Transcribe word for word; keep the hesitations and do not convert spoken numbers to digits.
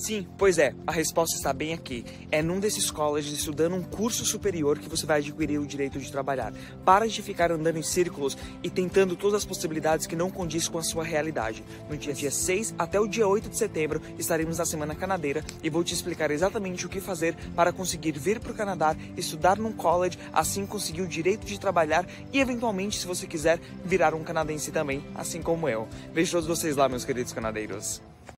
Sim, pois é, a resposta está bem aqui. É num desses colleges, estudando um curso superior, que você vai adquirir o direito de trabalhar. Para de ficar andando em círculos e tentando todas as possibilidades que não condiz com a sua realidade. No dia, dia seis até o dia oito de setembro, estaremos na Semana Canadeira e vou te explicar exatamente o que fazer para conseguir vir para o Canadá, estudar num college, assim conseguir o direito de trabalhar e, eventualmente, se você quiser, virar um canadense também, assim como eu. Vejo todos vocês lá, meus queridos canadeiros.